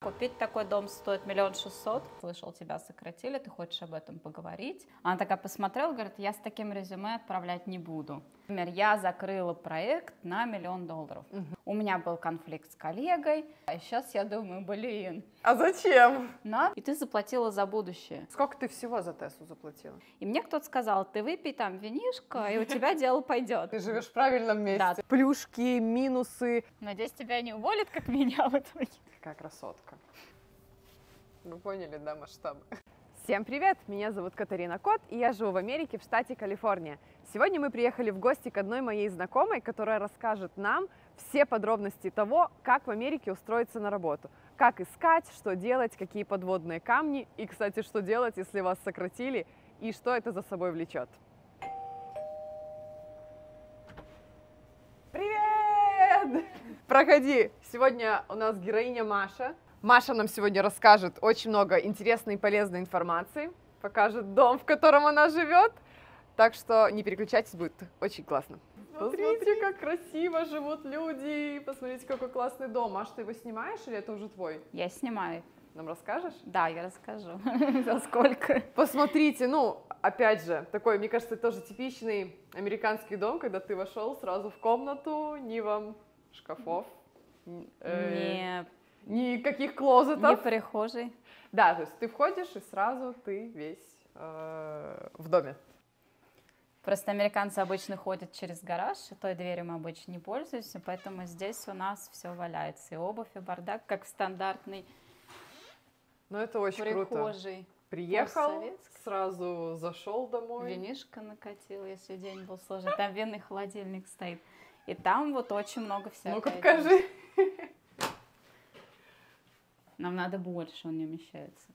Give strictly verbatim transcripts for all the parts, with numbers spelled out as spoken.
купить такой дом стоит миллион шестьсот. Слышал, тебя сократили, ты хочешь об этом поговорить. Она такая посмотрела, говорит, я с таким резюме отправлять не буду. Например, я закрыла проект на миллион долларов. Угу. У меня был конфликт с коллегой, а сейчас я думаю, блин. А зачем? На, и ты заплатила за будущее. Сколько ты всего за Теслу заплатила? И мне кто-то сказал, ты выпей там винишко, и у тебя дело пойдет. Ты живешь в правильном месте. Да. Плюшки, минусы. Надеюсь, тебя не уволят, как меня в итоге. Какая красотка. Вы поняли, да, масштабы? Всем привет! Меня зовут Катарина Кот, и я живу в Америке, в штате Калифорния. Сегодня мы приехали в гости к одной моей знакомой, которая расскажет нам все подробности того, как в Америке устроиться на работу. Как искать, что делать, какие подводные камни, и, кстати, что делать, если вас сократили, и что это за собой влечет. Привет! Проходи! Сегодня у нас героиня Маша. Маша нам сегодня расскажет очень много интересной и полезной информации, покажет дом, в котором она живет, так что не переключайтесь, будет очень классно. Посмотрите, как красиво живут люди, посмотрите, какой классный дом. Маш, ты его снимаешь или это уже твой? Я снимаю. Нам расскажешь? Да, я расскажу. За сколько? Посмотрите, ну, опять же, такой, мне кажется, тоже типичный американский дом, когда ты вошел сразу в комнату, ни вам шкафов, не... никаких клозетов. Не прихожей. Да, то есть ты входишь, и сразу ты весь э, в доме. Просто американцы обычно ходят через гараж, и той дверью мы обычно не пользуемся, поэтому здесь у нас все валяется. И обувь, и бардак, как в стандартной Ну, это очень прихожей. Круто. Приехал, сразу зашел домой. Винишко накатил, если день был сложный. Там винный холодильник стоит. И там вот очень много всякого. Ну-ка, покажи. Нам надо больше, он не умещается.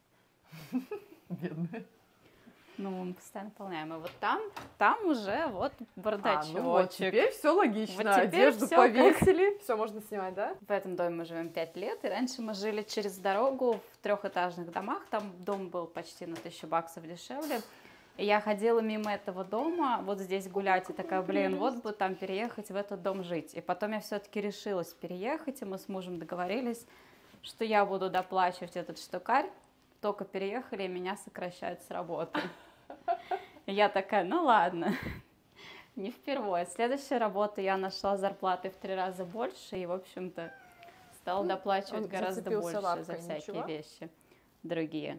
Бедная. Ну, мы постоянно наполняем. И вот там, там уже вот бардачок. А, ну вот, теперь все логично. Вот теперь Одежду всё повесили, как... все можно снимать, да? В этом доме мы живем пять лет, и раньше мы жили через дорогу в трехэтажных домах. Там дом был почти на тысячу баксов дешевле. И я ходила мимо этого дома, вот здесь гулять, и такая, блин, вот бы там переехать, в этот дом жить. И потом я все-таки решилась переехать, и мы с мужем договорились, что я буду доплачивать этот штукарь. Только переехали, и меня сокращают с работы. И я такая, ну ладно, не впервые. Следующая работа я нашла зарплаты в три раза больше, и, в общем-то, стала доплачивать гораздо больше лапкой, за всякие ничего? Вещи другие.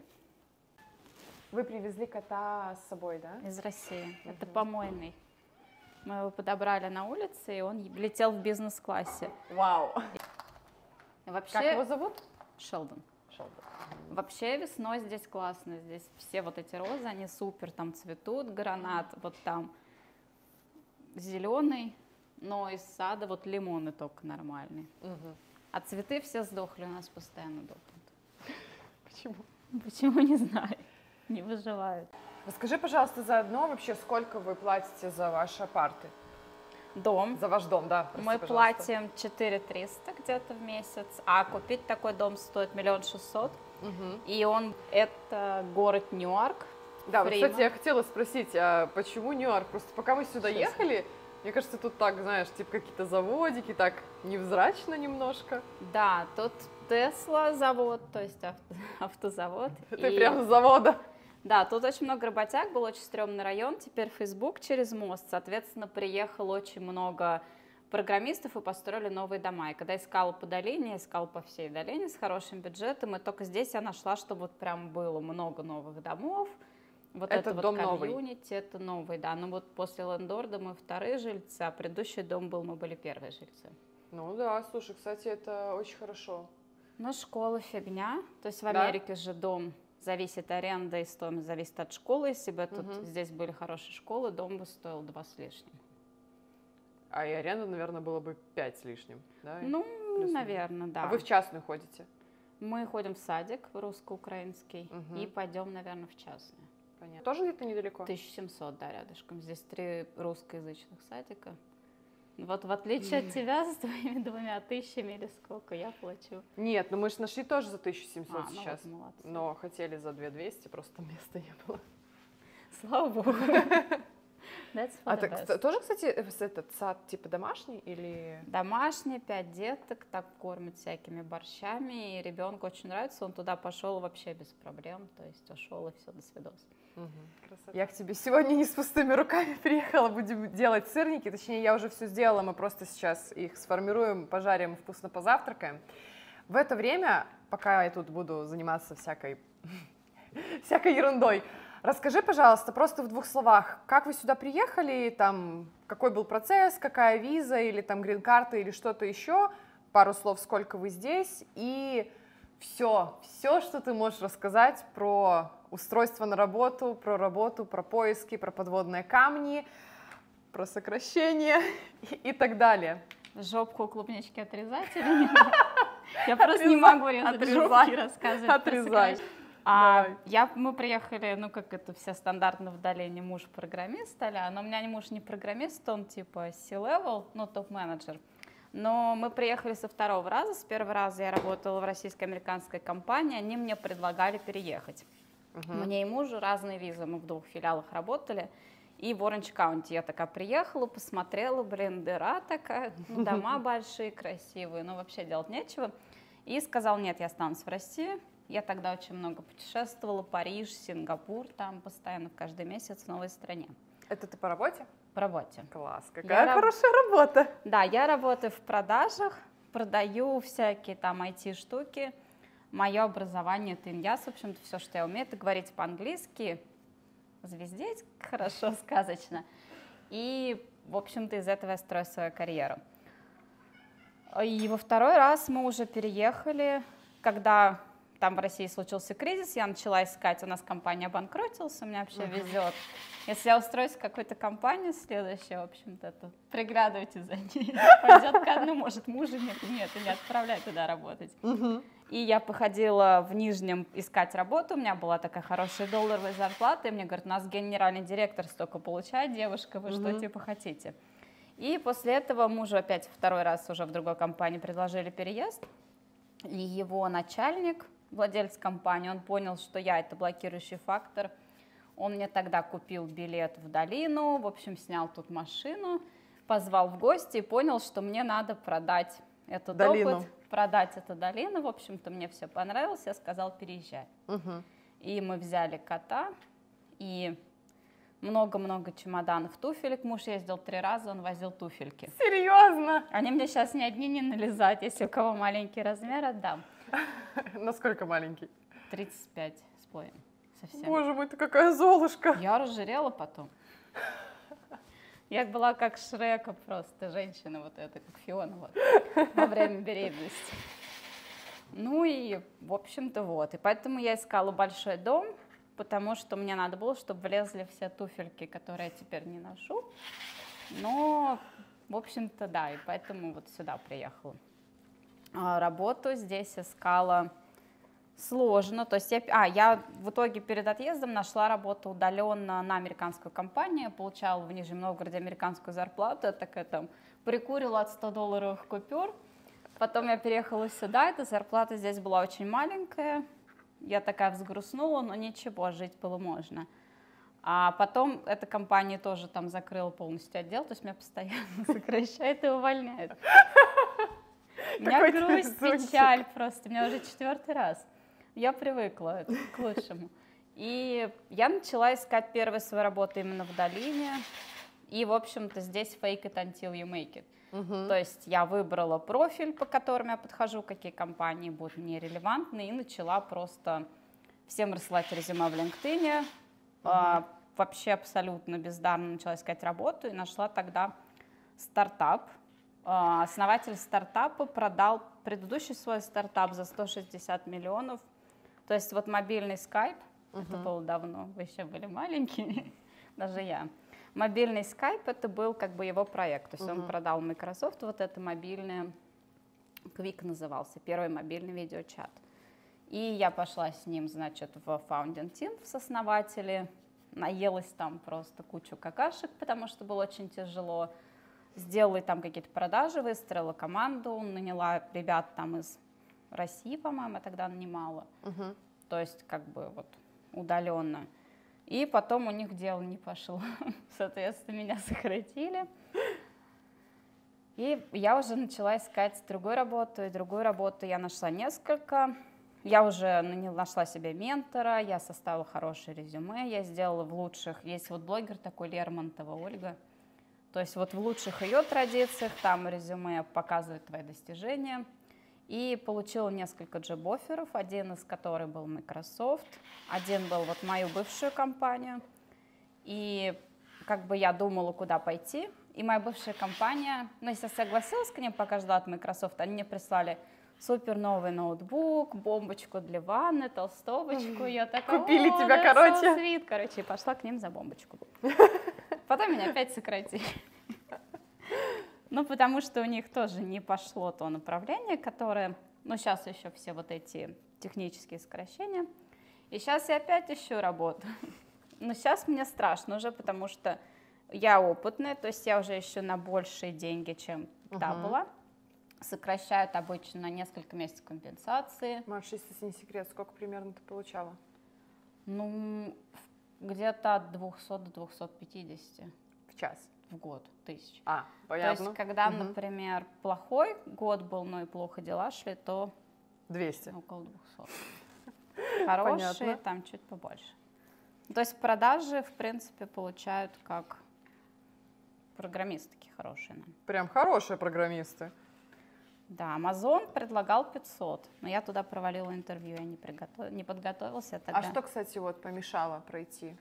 Вы привезли кота с собой, да? Из России. Угу. Это помойный. Мы его подобрали на улице, и он летел в бизнес-классе. Вау! Вообще... Как его зовут? Шелдон. Шелдон. Вообще весной здесь классно, здесь все вот эти розы, они супер, там цветут, гранат, вот там зеленый, но из сада вот лимоны только нормальные. Угу. А цветы все сдохли, у нас постоянно дохнут. Почему? Почему, не знаю, не выживают. Расскажи, пожалуйста, заодно вообще, сколько вы платите за ваши апарты? Дом. За ваш дом, да. Прости, мы пожалуйста. платим четыре тысячи триста где-то в месяц, а купить такой дом стоит миллион шестьсот. Угу. И он, это город Ньюарк. Да, вот, кстати, я хотела спросить, а почему Ньюарк? Просто пока мы сюда Сейчас. ехали, мне кажется, тут так, знаешь, типа какие-то заводики, так невзрачно немножко. Да, тут Тесла завод, то есть авто, автозавод. Это и... прям с завода. Да, тут очень много работяг, был очень стрёмный район, теперь Facebook через мост, соответственно, приехало очень много программистов и построили новые дома. И когда искала по долине, искала по всей долине с хорошим бюджетом, и только здесь я нашла, что вот прям было много новых домов. Вот это, это дом вот новый? Комьюнити, это новый, да. Ну вот после Лендорда мы вторые жильцы, а предыдущий дом был, мы были первые жильцы. Ну да, слушай, кстати, это очень хорошо. Но школа фигня, то есть в да? Америке же дом зависит, аренда и стоимость зависит от школы. Если бы тут угу. здесь были хорошие школы, дом бы стоил два с лишним. А и аренда, наверное, было бы пять с лишним, да? Ну, наверное, да. А вы в частную ходите? Мы ходим в садик русско-украинский угу. и пойдем, наверное, в частную. Понятно. Тоже где-то недалеко? тысяча семьсот, да, рядышком. Здесь три русскоязычных садика. Вот в отличие от тебя с твоими двумя тысячами или сколько я плачу. Нет, ну мы же нашли тоже за тысячу семьсот а, сейчас. Ну вот, но хотели за две тысячи двести, просто места не было. Слава богу. That's for А the ты best. тоже, кстати, этот сад типа домашний или... Домашний, пять деток, так кормят всякими борщами, и ребенку очень нравится, он туда пошел вообще без проблем, то есть ушел и все, до свидос. Угу. Я к тебе сегодня не с пустыми руками приехала, будем делать сырники, точнее, я уже все сделала, мы просто сейчас их сформируем, пожарим, вкусно позавтракаем. В это время, пока я тут буду заниматься всякой, всякой ерундой, расскажи, пожалуйста, просто в двух словах, как вы сюда приехали, там, какой был процесс, какая виза, или там грин-карта, или что-то еще, пару слов, сколько вы здесь, и все, все, что ты можешь рассказать про устройство на работу, про работу, про поиски, про подводные камни, про сокращение и, и так далее. Жопку клубнички отрезать или нет? Я просто не могу резать жопки и рассказывать. Отрезай. А я, мы приехали, ну как это все стандартно в Долине, муж программист, а, но у меня муж не программист, он типа C-level, ну топ-менеджер. Но мы приехали со второго раза, с первого раза я работала в российско-американской компании, они мне предлагали переехать. Uh-huh. Мне и мужу разные визы, мы в двух филиалах работали. И в Оранж-Каунти я такая приехала, посмотрела, блин, дыра такая, дома большие, красивые, но вообще делать нечего. И сказал, нет, я останусь в России. Я тогда очень много путешествовала, Париж, Сингапур, там постоянно каждый месяц в новой стране. Это ты по работе? По работе. Класс, какая я хорошая раб... работа. Да, я работаю в продажах, продаю всякие там ай ти-штуки. Мое образование — это иньяс, в общем-то, все, что я умею, это говорить по-английски, звездеть хорошо, сказочно. И, в общем-то, из этого я строю свою карьеру. И во второй раз мы уже переехали, когда там в России случился кризис, я начала искать, у нас компания обанкротилась, у меня вообще везет. Если я устроюсь в какую-то компанию следующую, в общем-то, то приглядывайте за ней. Пойдет ко дну, может, мужа нет, нет, и не отправляй туда работать. И я походила в Нижнем искать работу, у меня была такая хорошая долларовая зарплата, и мне говорят, у нас генеральный директор столько получает, девушка, вы что типа хотите? И после этого мужу опять второй раз уже в другой компании предложили переезд, и его начальник, владелец компании, он понял, что я — это блокирующий фактор. Он мне тогда купил билет в долину, в общем, снял тут машину, позвал в гости и понял, что мне надо продать этот долину. опыт, продать эту долину. В общем-то, мне все понравилось, я сказал, переезжай. Угу. И мы взяли кота, и много-много чемоданов туфелек. Муж ездил три раза, он возил туфельки. Серьезно? Они мне сейчас ни одни не налезают, если у кого маленький размер, отдам. Насколько маленький? тридцать пять с половиной. Совсем. Боже мой, ты какая золушка. Я разжирела потом. Я была как Шрека просто, женщина вот эта, как Фиона вот, во время беременности. Ну и, в общем-то, вот. И поэтому я искала большой дом, потому что мне надо было, чтобы влезли все туфельки, которые я теперь не ношу. Но, в общем-то, да, и поэтому вот сюда приехала. Работу здесь искала сложно, то есть я, а, я в итоге перед отъездом нашла работу удаленно на американскую компанию, получала в Нижнем Новгороде американскую зарплату, я такая там прикурила от ста долларовых купюр, потом я переехала сюда, эта зарплата здесь была очень маленькая, я такая взгрустнула, но ничего, жить было можно. А потом эта компания тоже там закрыла полностью отдел, то есть меня постоянно сокращают и увольняют. У меня грусть, печаль просто, у меня уже четвертый раз. Я привыкла к лучшему. И я начала искать первую свою работу именно в долине. И, в общем-то, здесь fake it until you make it. Uh-huh. То есть я выбрала профиль, по которому я подхожу, какие компании будут мне релевантны, и начала просто всем рассылать резюме в LinkedIn. Uh-huh. А, вообще абсолютно бездарно начала искать работу и нашла тогда стартап. А, основатель стартапа продал предыдущий свой стартап за сто шестьдесят миллионов. То есть вот мобильный Skype, uh-huh. это было давно, вы еще были маленькими, даже я. Мобильный Skype — это был как бы его проект, то есть uh-huh. он продал Microsoft вот это мобильное, Quick назывался, первый мобильный видеочат. И я пошла с ним, значит, в Founding Team, в сооснователи, наелась там просто кучу какашек, потому что было очень тяжело. Сделала там какие-то продажи, выстроила команду, наняла ребят там из России, по-моему, тогда нанимала. Uh-huh. То есть как бы вот удаленно. И потом у них дело не пошло. Соответственно, меня сократили. И я уже начала искать другую работу, и другую работу я нашла несколько. Я уже нашла себе ментора, я составила хорошее резюме, я сделала в лучших, есть вот блогер такой Лермонтова Ольга, то есть вот в лучших ее традициях, там резюме показывает твои достижения. И получила несколько джоб-офферов, один из которых был Microsoft, один был вот мою бывшую компанию. И как бы я думала, куда пойти. И моя бывшая компания, ну, если я согласилась к ним, пока ждала от Microsoft, они мне прислали супер новый ноутбук, бомбочку для ванны, толстовочку. Я такая, купили о, тебя, да, короче. so sweet. Короче, и пошла к ним за бомбочку. Потом меня опять сократили. Ну, потому что у них тоже не пошло то направление, которое, ну, сейчас еще все вот эти технические сокращения. И сейчас я опять ищу работу. Но сейчас мне страшно уже, потому что я опытная, то есть я уже ищу на большие деньги, чем uh-huh. та была. Сокращают обычно на несколько месяцев компенсации. Маш, если не секрет, сколько примерно ты получала? Ну, где-то от двухсот до двухсот пятидесяти. В час? В год, тысяч. А, понятно. То есть, когда, угу. например, плохой год был, но и плохо дела шли, то двести. Около двухсот. Хорошие, там чуть побольше. То есть продажи, в принципе, получают как программисты такие хорошие. Прям хорошие программисты. Да, Amazon предлагал пятьсот, но я туда провалила интервью, я не, приготов... не подготовилась. Тогда... А что, кстати, вот помешало пройти?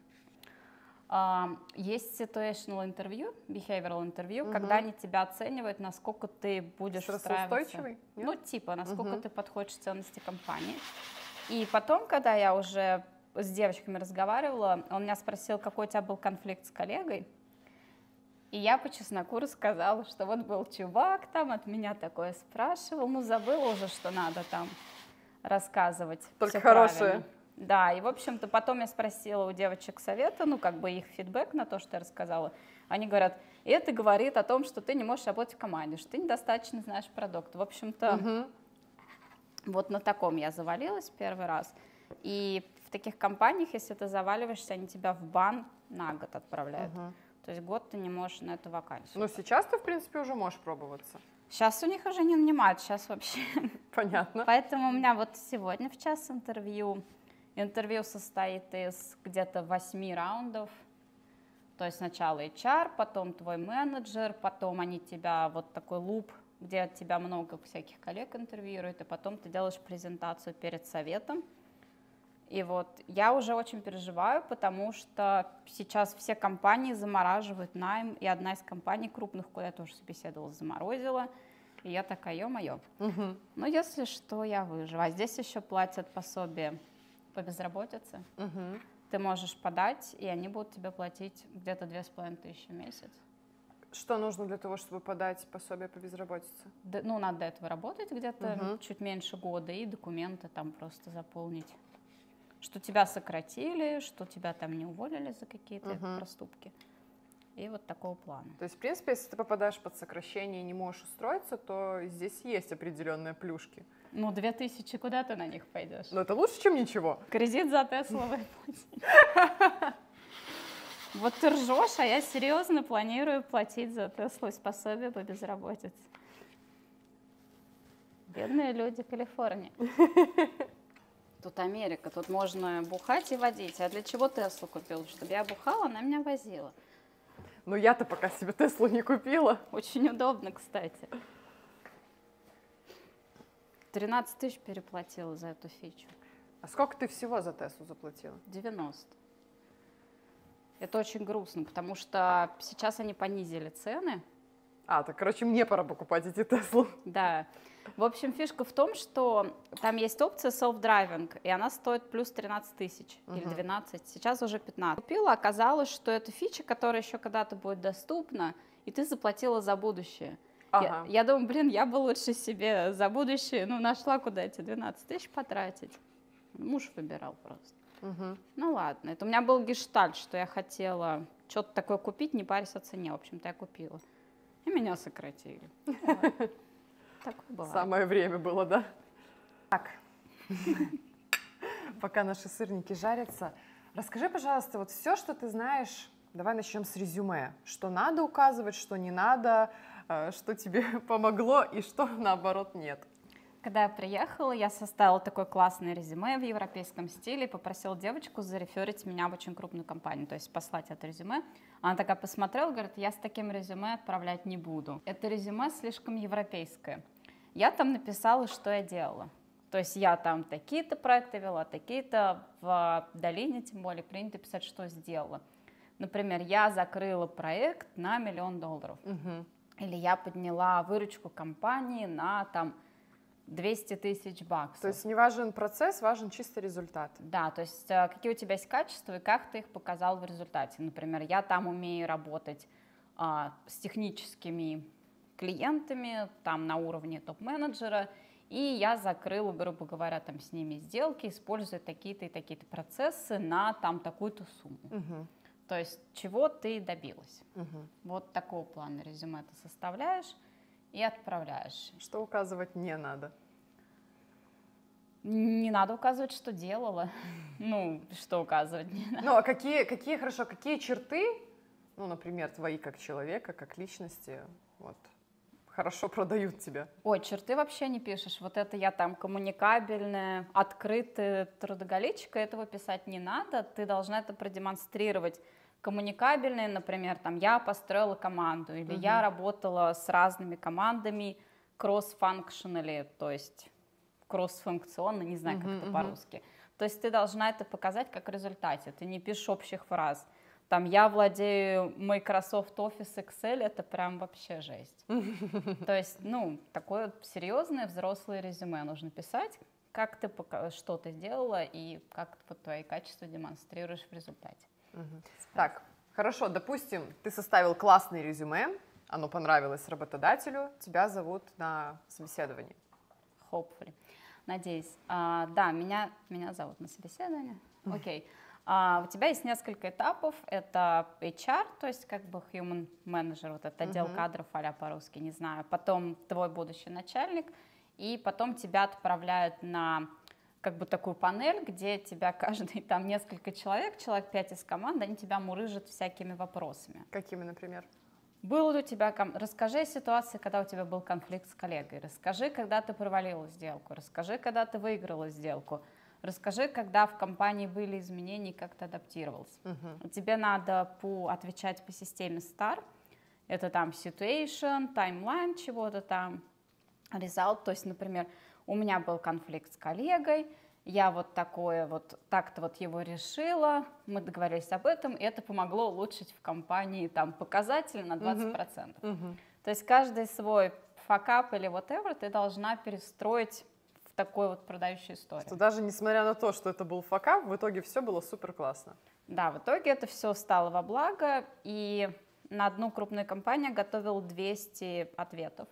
Uh, есть situational интервью, behavioral интервью, угу. когда они тебя оценивают, насколько ты будешь встраиваться. Нет? Ну, типа, насколько угу. ты подходишь ценности компании. И потом, когда я уже с девочками разговаривала, он меня спросил, какой у тебя был конфликт с коллегой. И я по чесноку рассказала, что вот был чувак там, от меня такое спрашивал, ну, забыла уже, что надо там рассказывать. Только хорошее. Правильно. Да, и, в общем-то, потом я спросила у девочек совета, ну, как бы их фидбэк на то, что я рассказала. Они говорят, и это говорит о том, что ты не можешь работать в команде, что ты недостаточно знаешь продукт. В общем-то, угу. вот на таком я завалилась первый раз. И в таких компаниях, если ты заваливаешься, они тебя в бан на год отправляют. Угу. То есть год ты не можешь на эту вакансию. Ну, сейчас ты, в принципе, уже можешь пробоваться. Сейчас у них уже не нанимают, сейчас вообще. Понятно. Поэтому у меня вот сегодня в час интервью. Интервью состоит из где-то восьми раундов. То есть сначала эйч ар, потом твой менеджер, потом они тебя, вот такой луп, где тебя много всяких коллег интервьюируют, и потом ты делаешь презентацию перед советом. И вот я уже очень переживаю, потому что сейчас все компании замораживают найм, и одна из компаний крупных, куда я тоже собеседовала, заморозила. И я такая, ё-моё. Угу. Ну, если что, я выживу. А здесь еще платят пособие по безработице. Угу. Ты можешь подать, и они будут тебе платить где-то две с половиной тысячи в месяц. Что нужно для того, чтобы подать пособие по безработице? Да, ну, надо до этого работать где-то угу. чуть меньше года, и документы там просто заполнить. Что тебя сократили, что тебя там не уволили за какие-то угу. проступки. И вот такого плана. То есть, в принципе, если ты попадаешь под сокращение и не можешь устроиться, то здесь есть определенные плюшки. Ну, две тысячи, куда ты на них пойдешь? Ну, это лучше, чем ничего. Кредит за Теслу выплатить. Вот ты ржешь, а я серьезно планирую платить за Теслу и пособие по безработице. Бедные люди Калифорнии. Тут Америка, тут можно бухать и водить. А для чего Теслу купил? Чтобы я бухала, она меня возила. Ну, я-то пока себе Теслу не купила. Очень удобно, кстати. тринадцать тысяч переплатила за эту фичу. А сколько ты всего за Теслу заплатила? девяносто. Это очень грустно, потому что сейчас они понизили цены. А, так, короче, мне пора покупать эти Теслы. Да. В общем, фишка в том, что там есть опция self-driving, и она стоит плюс тринадцать тысяч uh-huh. или двенадцать, сейчас уже пятнадцать. Купила, оказалось, что это фича, которая еще когда-то будет доступна, и ты заплатила за будущее. Ага. Я, я думаю, блин, я бы лучше себе за будущее, ну, нашла, куда эти двенадцать тысяч потратить. Муж выбирал просто. Uh-huh. Ну, ладно, это у меня был гештальт, что я хотела что-то такое купить, не парясь о цене, в общем-то, я купила. И меня сократили. Такое бывает. Самое время было, да? Так, пока наши сырники жарятся, Расскажи, пожалуйста, вот все, что ты знаешь, давай начнем с резюме. Что надо указывать, что не надо, что тебе помогло и что, наоборот, нет. Когда я приехала, я составила такое классное резюме в европейском стиле и попросила девочку зареферить меня в очень крупную компанию, то есть послать это резюме. Она такая посмотрела, говорит, я с таким резюме отправлять не буду. Это резюме слишком европейское. Я там написала, что я делала. То есть я там такие-то проекты вела, такие-то в долине, тем более, принято писать, что сделала. Например, я закрыла проект на миллион долларов. Угу. Или я подняла выручку компании на там двести тысяч баксов. То есть не важен процесс, важен чисто результат. Да, то есть какие у тебя есть качества и как ты их показал в результате. Например, я там умею работать а, с техническими клиентами, там на уровне топ-менеджера, и я закрыла, грубо говоря, там с ними сделки, используя такие-то и такие-то процессы на там такую-то сумму. Угу. То есть чего ты добилась. Угу. Вот такого плана резюме ты составляешь и отправляешь. Что указывать не надо? Не надо указывать, что делала. Ну, что указывать не надо. Ну, а какие, какие, хорошо, какие черты, ну, например, твои как человека, как личности, вот, хорошо продают тебя? Ой, черты вообще не пишешь. Вот это я там коммуникабельная, открытая, трудоголичка, этого писать не надо. Ты должна это продемонстрировать. Коммуникабельная, например, там я построила команду, или угу. я работала с разными командами cross-functionally, то есть кросс-функционно, не знаю, как uh-huh, это uh-huh. по-русски. То есть ты должна это показать как в результате, ты не пишешь общих фраз. Там я владею Microsoft Office, Excel, это прям вообще жесть. То есть, ну, такое серьезное взрослое резюме нужно писать, как ты, что ты сделала и как ты твои качества демонстрируешь в результате. Uh-huh. Так, хорошо, допустим, ты составил классное резюме, оно понравилось работодателю, тебя зовут на собеседование. Hopefully. Надеюсь. А, да, меня, меня зовут на собеседование. Окей. Okay. А, у тебя есть несколько этапов. Это эйч ар, то есть как бы human manager, вот этот отдел uh-huh. кадров, а-ля по-русски, не знаю. Потом твой будущий начальник. И потом тебя отправляют на как бы такую панель, где тебя каждый, там несколько человек, человек пять из команды, они тебя мурыжат всякими вопросами. Какими, например? Был ли у тебя, расскажи о ситуации, когда у тебя был конфликт с коллегой, расскажи, когда ты провалила сделку, расскажи, когда ты выиграла сделку, расскажи, когда в компании были изменения, как ты адаптировался. Uh-huh. Тебе надо по, отвечать по системе стар, это там situation, timeline чего-то там, result, то есть, например, у меня был конфликт с коллегой, я вот такое вот, так-то вот его решила, мы договорились об этом, и это помогло улучшить в компании там показатель на двадцать процентов. Uh-huh. Uh-huh. То есть каждый свой факап или whatever ты должна перестроить в такую вот продающую историю. Что даже несмотря на то, что это был факап, в итоге все было супер классно. Да, в итоге это все стало во благо, и на одну крупную компанию готовил двести ответов,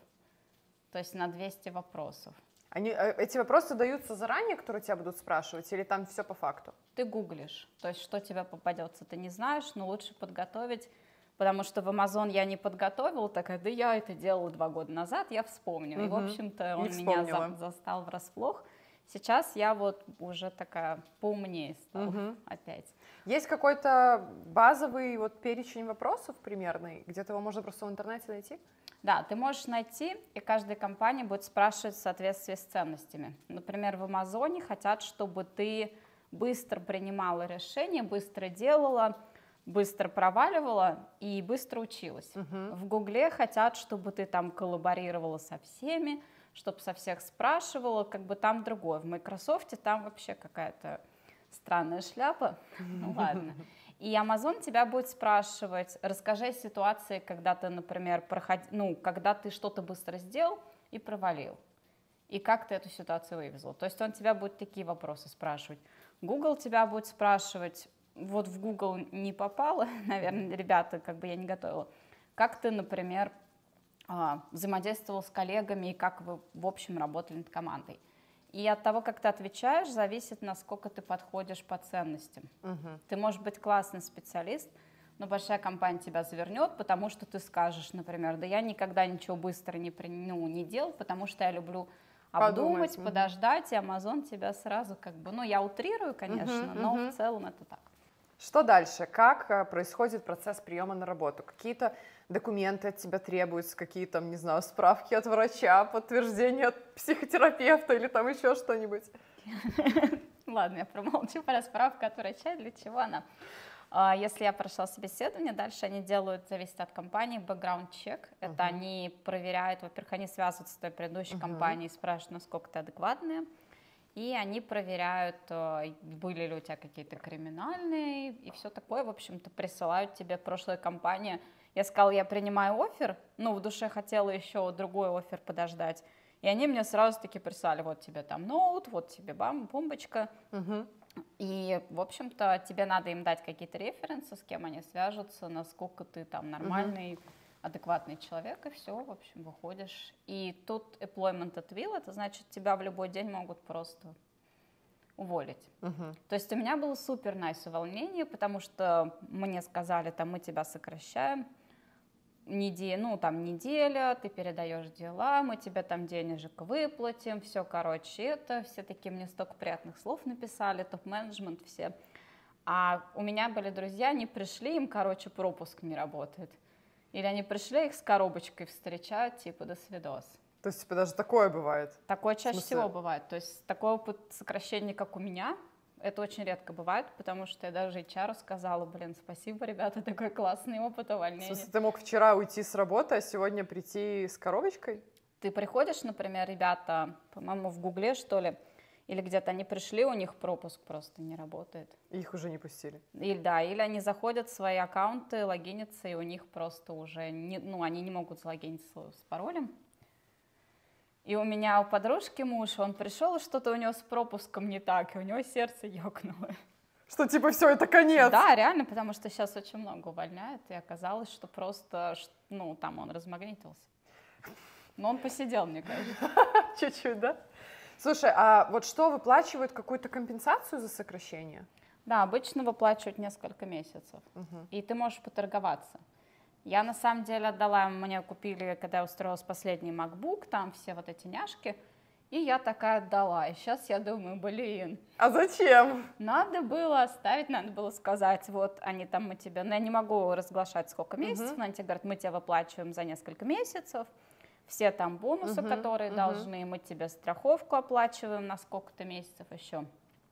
то есть на двести вопросов. Они, эти вопросы даются заранее, которые тебя будут спрашивать, или там все по факту? Ты гуглишь, то есть что тебе попадется, ты не знаешь, но лучше подготовить, потому что в Amazon я не подготовила, такая, да я это делала два года назад, я вспомню. Угу. И, в общем-то, он меня за, застал врасплох. Сейчас я вот уже такая поумнее стала угу. опять. Есть какой-то базовый вот перечень вопросов примерный, где-то его можно просто в интернете найти? Да, ты можешь найти, и каждая компания будет спрашивать в соответствии с ценностями. Например, в Амазоне хотят, чтобы ты быстро принимала решения, быстро делала, быстро проваливала и быстро училась. Uh-huh. В Гугле хотят, чтобы ты там коллаборировала со всеми, чтобы со всех спрашивала, как бы там другое. В Microsoft там вообще какая-то странная шляпа, ну ладно. И Amazon тебя будет спрашивать, расскажи о ситуации, когда ты, например, проход... ну, когда ты что-то быстро сделал и провалил. И как ты эту ситуацию вывезла. То есть он тебя будет такие вопросы спрашивать. Google тебя будет спрашивать, вот в Google не попало, наверное, ребята, как бы я не готовила, как ты, например, взаимодействовал с коллегами и как вы, в общем, работали над командой. И от того, как ты отвечаешь, зависит, насколько ты подходишь по ценностям. Угу. Ты можешь быть классный специалист, но большая компания тебя завернет, потому что ты скажешь, например, да я никогда ничего быстро не, ну, не делал, потому что я люблю обдумать, подумать, подождать, и Amazon тебя сразу как бы, ну я утрирую, конечно, угу, но угу. в целом это так. Что дальше? Как э, происходит процесс приема на работу? Какие-то документы от тебя требуются, какие там, не знаю, справки от врача, подтверждение от психотерапевта или там еще что-нибудь? Ладно, я промолчу про справку от врача, для чего она. А, Если я прошла собеседование, дальше они делают, зависит от компании, бэкграунд-чек. Это Мгм. они проверяют, во-первых, они связываются с той предыдущей Мгм. компанией, спрашивают, насколько ты адекватная. И они проверяют, э, были ли у тебя какие-то криминальные и все такое. В общем-то, присылают тебе прошлая компания. Я сказала, я принимаю оффер, ну, в душе хотела еще другой оффер подождать. И они мне сразу таки прислали, вот тебе там ноут, вот тебе бам, бомбочка. Мгм. И, в общем-то, тебе надо им дать какие-то референсы, с кем они свяжутся, насколько ты там нормальный, адекватный человек, и все, в общем, выходишь. И тут employment at will, это значит, тебя в любой день могут просто уволить. Мгм. То есть у меня было супер найс увольнение, потому что мне сказали, там, мы тебя сокращаем, неделя, ну, там, неделя, ты передаешь дела, мы тебе там денежек выплатим, все, короче, это, все такие мне столько приятных слов написали, топ-менеджмент, все. А у меня были друзья, они пришли, им, короче, пропуск не работает. Или они пришли, их с коробочкой встречают, типа, до свидос. То есть, типа, даже такое бывает? Такое чаще смысле? всего бывает. То есть такой опыт сокращения, как у меня, это очень редко бывает, потому что я даже эйч ар сказала, блин, спасибо, ребята, такой классный опыт В увольнения. смысле, ты мог вчера уйти с работы, а сегодня прийти с коробочкой? Ты приходишь, например, ребята, по-моему, в Гугле, что ли, или где-то они пришли, у них пропуск просто не работает. Их уже не пустили. Или, да, или они заходят в свои аккаунты, логинятся, и у них просто уже, не, ну, они не могут залогиниться с паролем. И у меня у подружки муж, он пришел, и что-то у него с пропуском не так, и у него сердце ёкнуло. Что, типа, все, это конец? Да, реально, потому что сейчас очень много увольняют, и оказалось, что просто, ш- ну, там он размагнитился. Но он посидел, мне кажется. Чуть-чуть, да? Слушай, а вот что, выплачивают какую-то компенсацию за сокращение? Да, обычно выплачивают несколько месяцев, Мгм. и ты можешь поторговаться. Я на самом деле отдала, мне купили, когда я устроилась последний MacBook, там все вот эти няшки, и я такая отдала. И сейчас я думаю, блин, А зачем? надо было оставить, надо было сказать, вот они там мы тебе, ну я не могу разглашать сколько месяцев, Мгм. но они тебе говорят, мы тебе выплачиваем за несколько месяцев, все там бонусы, Мгм, которые мгм. должны, мы тебе страховку оплачиваем на сколько-то месяцев еще.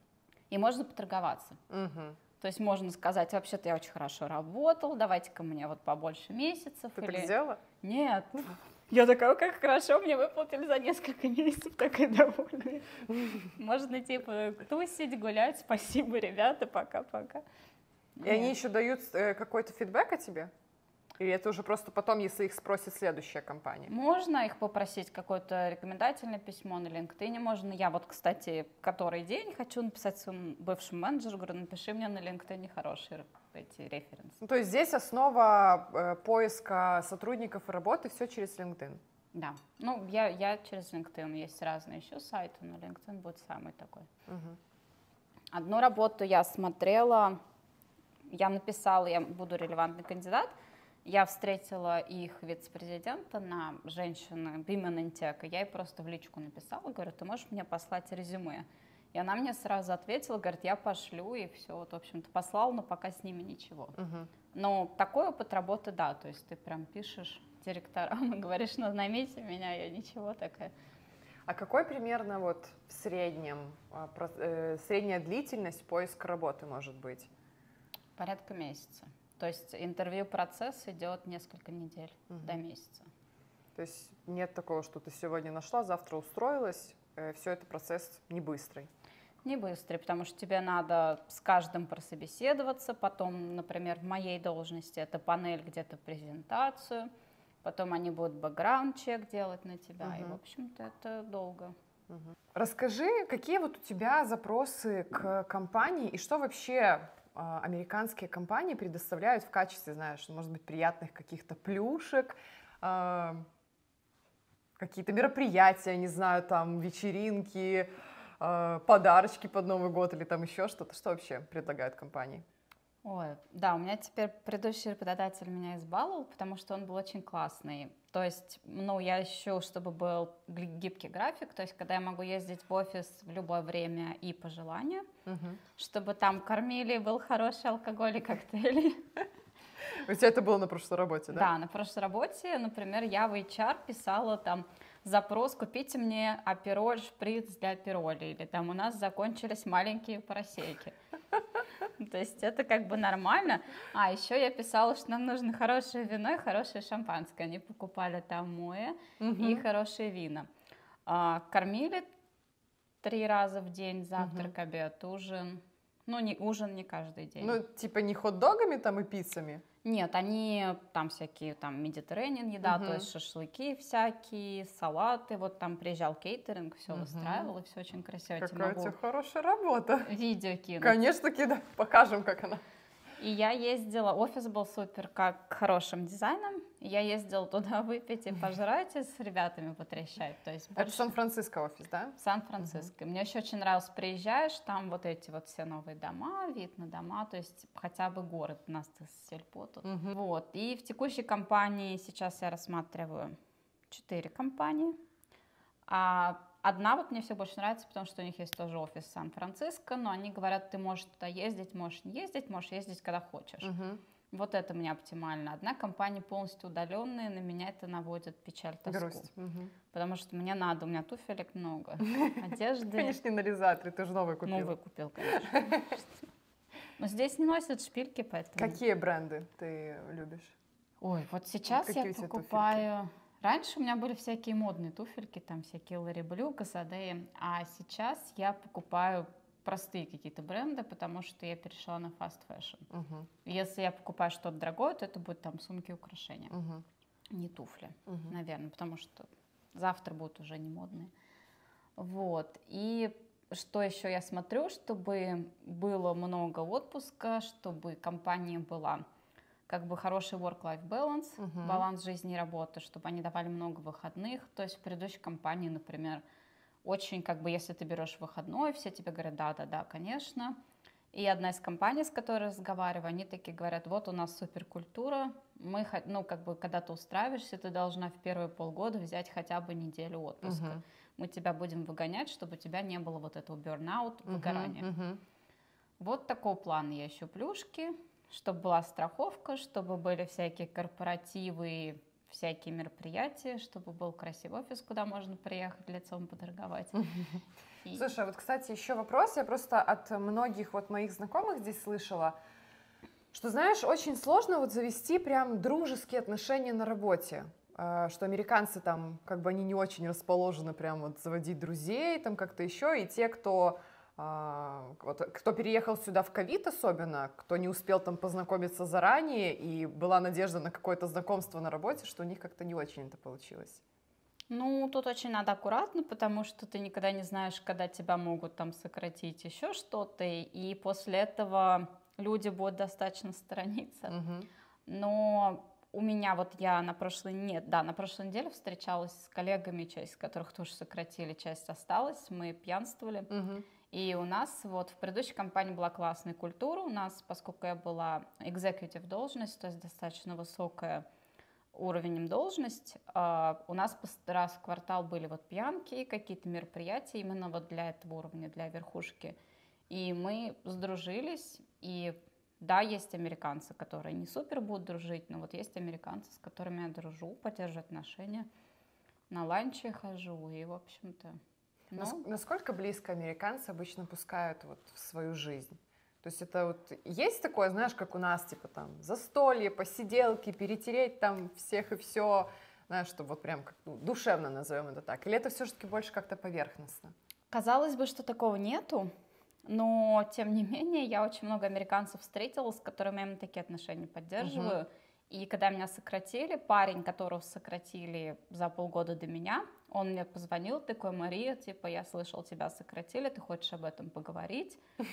И можно поторговаться. Мгм. То есть можно сказать, вообще-то я очень хорошо работал, давайте-ка мне вот побольше месяцев. Ты или... так сделала? Нет. Я такая, как хорошо, мне выплатили за несколько месяцев, такая довольная. Можно типа тусить, гулять, спасибо, ребята, пока-пока. И они еще дают э, какой-то фидбэк о тебе? Или это уже просто потом, если их спросит следующая компания? Можно их попросить какое-то рекомендательное письмо на LinkedIn, можно. Я вот, кстати, который день хочу написать своему бывшему менеджеру, говорю, напиши мне на LinkedIn хорошие эти референсы. Ну, то есть здесь основа э, поиска сотрудников и работы все через LinkedIn. Да, ну я, я через LinkedIn, есть разные еще сайты, но LinkedIn будет самый такой. Мгм. Одну работу я смотрела, я написала, я буду релевантный кандидат, я встретила их вице-президента на женщину, Women in Tech, и я ей просто в личку написала, говорю, ты можешь мне послать резюме? И она мне сразу ответила, говорит, я пошлю, и все, вот, в общем-то, послал, но пока с ними ничего. Мгм. Но такой опыт работы, да, то есть ты прям пишешь директорам и говоришь, ну, наймите меня, я ничего такая. А какой примерно вот в среднем, а, про- э, средняя длительность поиска работы может быть? Порядка месяца. То есть интервью-процесс идет несколько недель Мгм. до месяца. То есть нет такого, что ты сегодня нашла, завтра устроилась, все это процесс не быстрый. Не быстрый, потому что тебе надо с каждым прособеседоваться, потом, например, в моей должности это панель где-то презентацию, потом они будут бэкграунд-чек делать на тебя, и, Мгм. в общем-то, это долго. Мгм. Расскажи, какие вот у тебя запросы к компании и что вообще а, американские компании предоставляют в качестве, знаешь, может быть, приятных каких-то плюшек, а, какие-то мероприятия, не знаю, там, вечеринки, а, подарочки под Новый год или там еще что-то. Что вообще предлагают компании? Ой, да, у меня теперь предыдущий работодатель меня избаловал, потому что он был очень классный. То есть, ну, я ищу, чтобы был гибкий график, то есть, когда я могу ездить в офис в любое время и по желанию, Мгм. чтобы там кормили, был хороший алкоголь и коктейли. У тебя это было на прошлой работе, да? Да, на прошлой работе, например, я в эйч ар писала там запрос: купите мне апероль, шприц для апероли, или там у нас закончились маленькие поросейки. То есть это как бы нормально. А еще я писала, что нам нужно хорошее вино и хорошее шампанское. Они покупали там моэ и Мгм. хорошие вина. А, кормили три раза в день: завтрак, Мгм. обед, ужин. Ну, не, ужин не каждый день. Ну, типа не хот-догами там и пиццами? Нет, они там всякие, там, медитеррейниан еда, то Мгм. есть шашлыки всякие, салаты. Вот там приезжал кейтеринг, все Мгм. выстраивал, и все очень красиво. Я тебе Какая у могу тебя хорошая работа. видео кинуть. Конечно, кидай, покажем, как она. И я ездила, офис был супер, как хорошим дизайном. Я ездила туда выпить и пожрать, и с ребятами потрещать. То есть Это больше Сан-Франциско офис, да? в Сан-Франциско. Мне еще очень нравилось, приезжаешь, там вот эти вот все новые дома, вид на дома, то есть хотя бы город, у нас сельпо тут. Мгм. Вот. И в текущей компании сейчас я рассматриваю четыре компании. А одна вот мне все больше нравится, потому что у них есть тоже офис в Сан-Франциско, но они говорят, ты можешь туда ездить, можешь не ездить, можешь ездить, когда хочешь. Мгм. Вот это мне оптимально. Одна компания полностью удаленная, на меня это наводит печаль, тоску. Грусть. Мгм. Потому что мне надо, у меня туфелек много, одежды. Конечно, не на реализаторе, ты же новый купил. Ну, выкупил, конечно. Но здесь не носят шпильки, поэтому... Какие бренды ты любишь? Ой, вот сейчас Какие я у тебя покупаю... Раньше у меня были всякие модные туфельки, там всякие Лэри Блю, Касадеи, а сейчас я покупаю простые какие-то бренды, потому что я перешла на fast fashion. Мгм. Если я покупаю что-то дорогое, то это будет там сумки и украшения, Мгм. не туфли, Мгм. наверное, потому что завтра будут уже не модные. Вот, и что еще я смотрю, чтобы было много отпуска, чтобы компания была как бы хороший work-life balance, Мгм. баланс жизни и работы, чтобы они давали много выходных. То есть в предыдущей компании, например, очень как бы, если ты берешь выходной, все тебе говорят, да-да-да, конечно. И одна из компаний, с которой разговариваю, они такие говорят, вот у нас суперкультура, мы, хо- ну, как бы, когда ты устраиваешься, ты должна в первые полгода взять хотя бы неделю отпуска. Мгм. Мы тебя будем выгонять, чтобы у тебя не было вот этого burnout, Мгм. выгорания. Мгм. Вот такого плана я ищу плюшки, чтобы была страховка, чтобы были всякие корпоративы, всякие мероприятия, чтобы был красивый офис, куда можно приехать лицом поторговать. И- Слушай, а вот, кстати, еще вопрос. Я просто от многих вот моих знакомых здесь слышала, что, знаешь, очень сложно вот завести прям дружеские отношения на работе. А, Что американцы там, как бы они не очень расположены прям вот заводить друзей, там как-то еще. И те, кто, а, вот, кто переехал сюда в ковид особенно, кто не успел там познакомиться заранее, и была надежда на какое-то знакомство на работе, что у них как-то не очень это получилось. Ну, тут очень надо аккуратно, потому что ты никогда не знаешь, когда тебя могут там сократить еще что-то, и после этого люди будут достаточно сторониться. Мгм. Но у меня вот я на прошлой, нет, да, на прошлой неделе встречалась с коллегами, часть из которых тоже сократили, часть осталась, мы пьянствовали. Мгм. И у нас вот в предыдущей компании была классная культура. У нас, поскольку я была executive должность, то есть достаточно высокая уровнем должность, а, у нас по- раз в квартал были вот пьянки, какие-то мероприятия именно вот для этого уровня, для верхушки. И мы сдружились, и да, есть американцы, которые не супер будут дружить, но вот есть американцы, с которыми я дружу, поддерживаю отношения, на ланчи хожу, и, в общем-то, Нас- ну, Насколько близко американцы обычно пускают вот в свою жизнь? То есть это вот есть такое, знаешь, как у нас, типа там застолье, посиделки, перетереть там всех и все, знаешь, чтобы вот прям как, ну, душевно назовем это так? Или это все-таки больше как-то поверхностно? казалось бы, что такого нету, но, тем не менее, я очень много американцев встретила, с которыми я именно такие отношения поддерживаю. И когда меня сократили, парень, которого сократили за полгода до меня, он мне позвонил, такой: Мария, типа, я слышал, тебя сократили, ты хочешь об этом поговорить?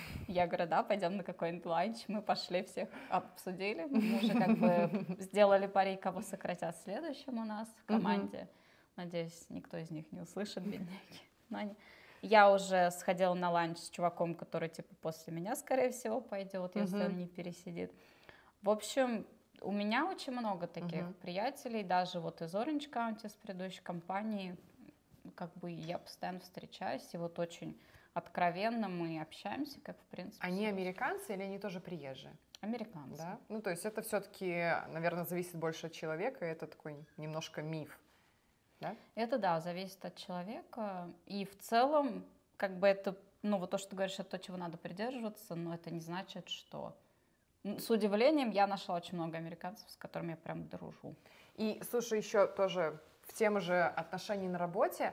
Я говорю, да, пойдем на какой-нибудь ланч. Мы пошли, всех обсудили. Мы уже как бы сделали пари, кого сократят следующим у нас в команде. Надеюсь, никто из них не услышит, бедняки. Но они... Я уже сходила на ланч с чуваком, который, типа, после меня, скорее всего, пойдет, если Мгм. он не пересидит. В общем, у меня очень много таких Мгм. приятелей, даже вот из Orange County, с предыдущей компании, как бы я постоянно встречаюсь, и вот очень откровенно мы общаемся, как, в принципе, Они с американцы или они тоже приезжие? американцами. Да? Ну, то есть это все-таки, наверное, зависит больше от человека, и это такой немножко миф. Да? Это, да, зависит от человека, и в целом, как бы это, ну, вот то, что ты говоришь, это то, чего надо придерживаться, но это не значит, что... М, С удивлением я нашла очень много американцев, с которыми я прям дружу. И, слушай, еще тоже в тему же отношений на работе.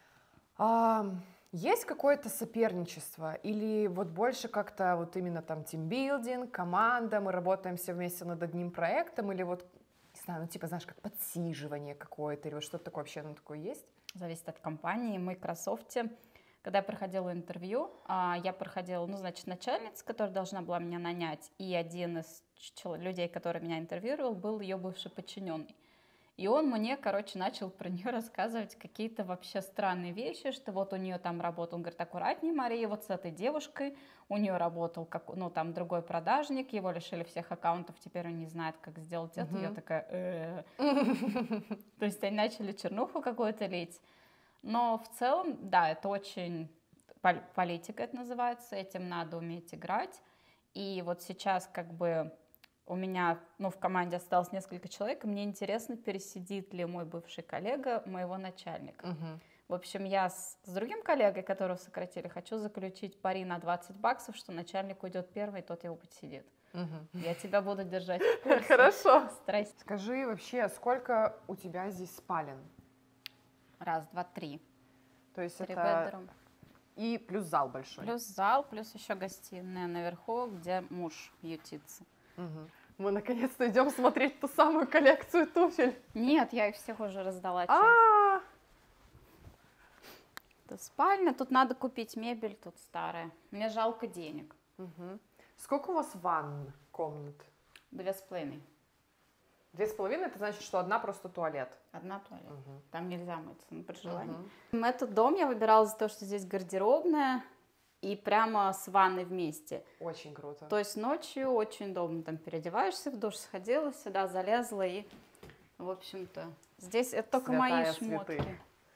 а, Есть какое-то соперничество или вот больше как-то вот именно там тимбилдинг, команда, мы работаем все вместе над одним проектом или вот, не знаю, ну типа, знаешь, как подсиживание какое-то или вот что-то такое вообще, ну такое есть? Зависит от компании. В Microsoft, когда я проходила интервью, а, я проходила, ну, значит, начальница, которая должна была меня нанять, и один из чел- людей, который меня интервьюировал, был ее бывший подчиненный. И он мне, короче, начал про нее рассказывать какие-то вообще странные вещи, что вот у нее там работал, он говорит, аккуратнее, Мария, вот с этой девушкой, у нее работал, как, ну, там, другой продажник, его лишили всех аккаунтов, теперь он не знает, как сделать это. Мгм. Я такая, «Э». То есть они начали чернуху какую-то лить. Но в целом, да, это очень... пол- Политика это называется, этим надо уметь играть. И вот сейчас как бы у меня, ну, в команде осталось несколько человек, и мне интересно, пересидит ли мой бывший коллега моего начальника. Мгм. В общем, я с, с другим коллегой, которого сократили, хочу заключить пари на двадцать баксов, что начальник уйдет первый, тот его подсидит. Мгм. Я тебя буду держать в курсе. Хорошо. Старайся. Скажи вообще, сколько у тебя здесь спален? Раз, два, три. То есть Три это бедрум. и плюс зал большой. Плюс зал, плюс еще гостиная наверху, где муж ютится. Мгм. Мы наконец-то идем смотреть ту самую коллекцию туфель. Нет, я их всех уже раздала. чё. А, Это спальня, тут надо купить мебель, тут старая. Мне жалко денег. Мгм. Сколько у вас ванн комнат? Две с половиной. Две с половиной, это значит, что одна просто туалет. Одна туалет. Мгм. Там нельзя мыться, ну, при желании. Мгм. Этот дом я выбирала за то, что здесь гардеробная и прямо с ванной вместе. Очень круто. То есть ночью очень удобно. Там переодеваешься, в душ сходила, сюда залезла и, в общем-то, здесь это только мои Святая шмотки. святых.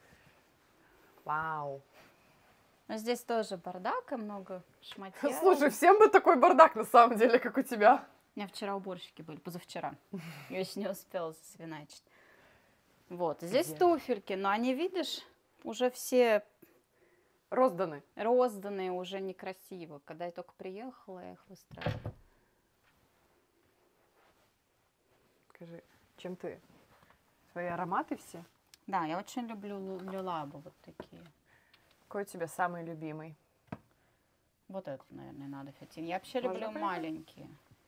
Вау. Но здесь тоже бардак и много шматья. Слушай, всем бы такой бардак на самом деле, как у тебя. У меня вчера уборщики были, позавчера. Я еще не успела засвиначить. Вот, здесь Где? туфельки, но они, видишь, уже все Розданы. розданные, уже некрасиво. Когда я только приехала, я их выстраивала. Скажи, чем ты? Свои ароматы все? Да, я очень люблю лу- люлабы вот такие. Какой у тебя самый любимый? Вот это, наверное, надо фитин. Я вообще Можно люблю понять? маленькие.